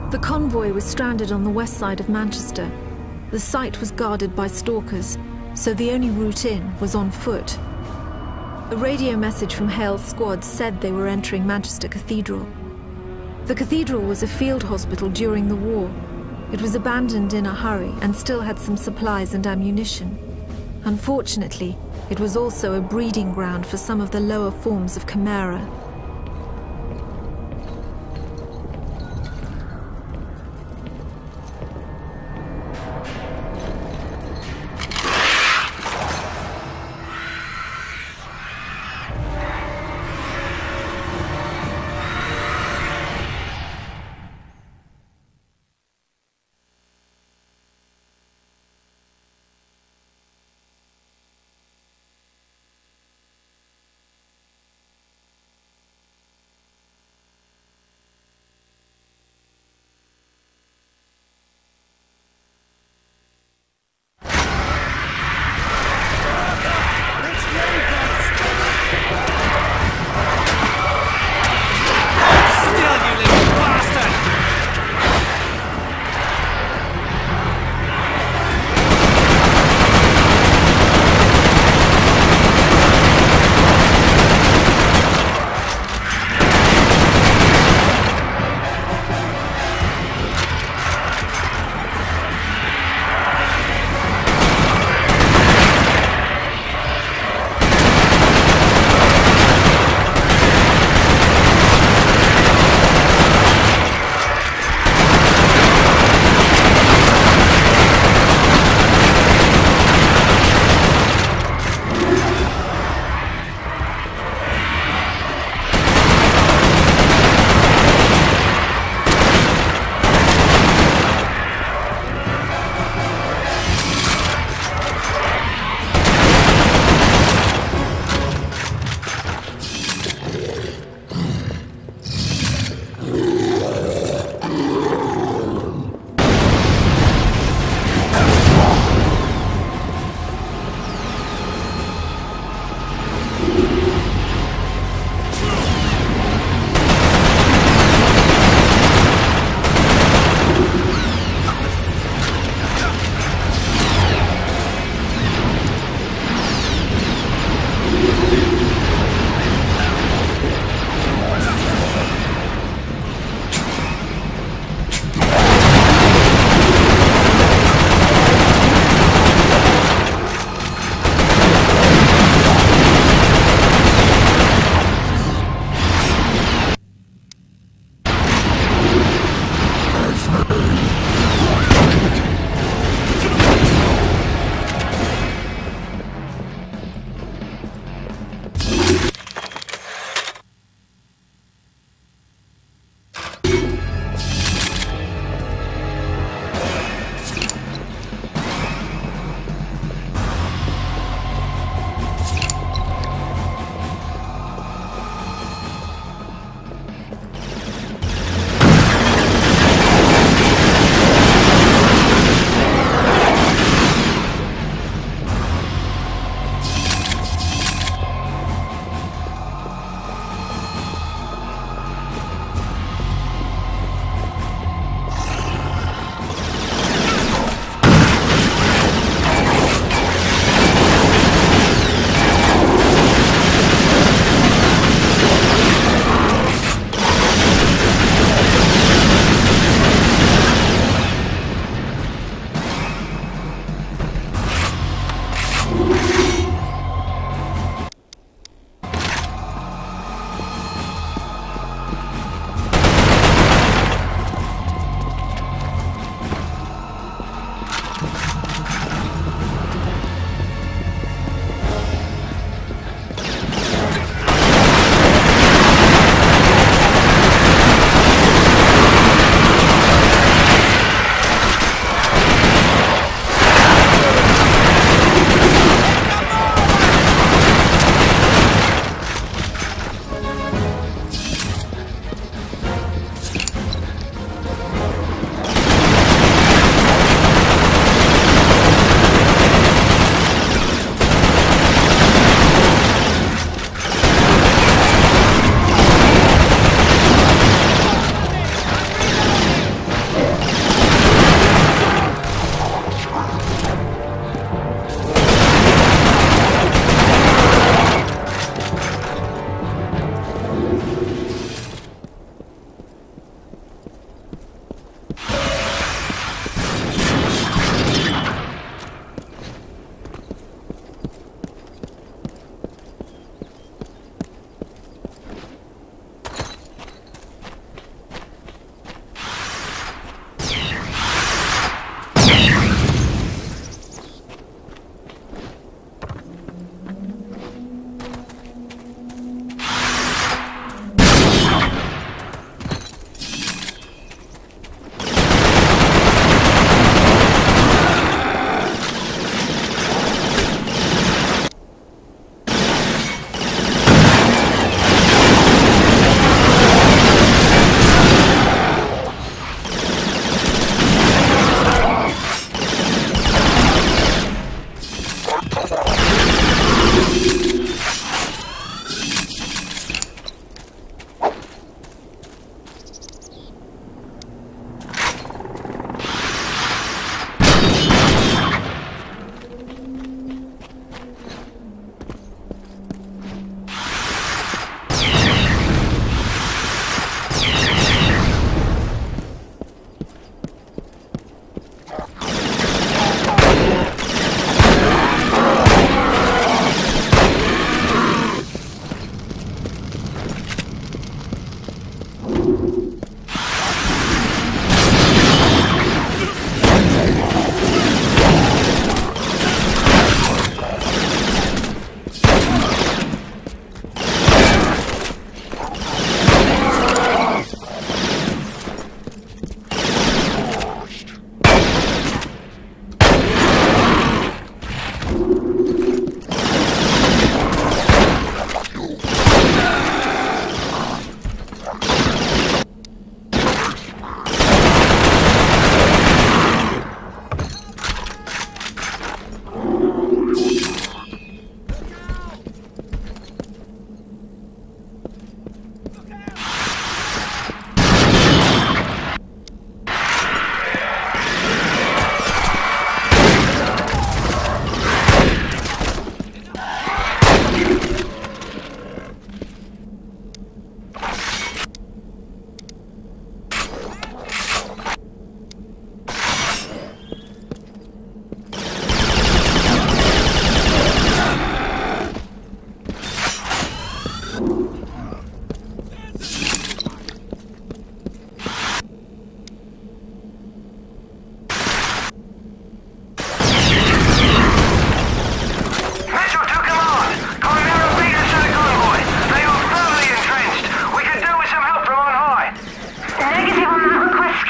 The convoy was stranded on the west side of Manchester. The site was guarded by stalkers, so the only route in was on foot. A radio message from Hale's squad said they were entering Manchester Cathedral. The cathedral was a field hospital during the war. It was abandoned in a hurry and still had some supplies and ammunition. Unfortunately, it was also a breeding ground for some of the lower forms of Chimera.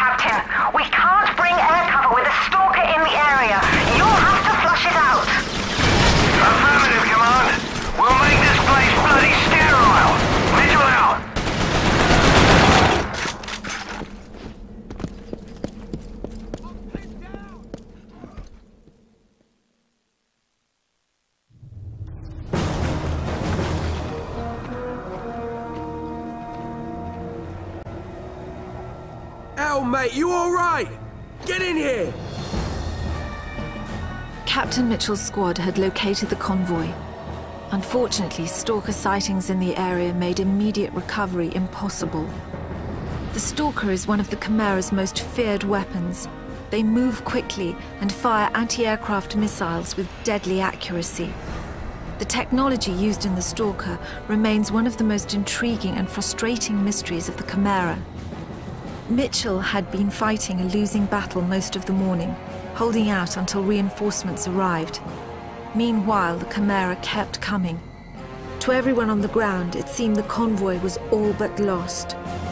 Captain. We can't bring air cover with a stalker in the area. You'll have to flush it out. Affirmative, Command. We'll make this place bloody sterile. Mitchell out. Al, mate, you all right? Get in here! Captain Mitchell's squad had located the convoy. Unfortunately, stalker sightings in the area made immediate recovery impossible. The stalker is one of the Chimera's most feared weapons. They move quickly and fire anti-aircraft missiles with deadly accuracy. The technology used in the stalker remains one of the most intriguing and frustrating mysteries of the Chimera. Mitchell had been fighting a losing battle most of the morning, holding out until reinforcements arrived. Meanwhile, the Chimera kept coming. To everyone on the ground, it seemed the convoy was all but lost.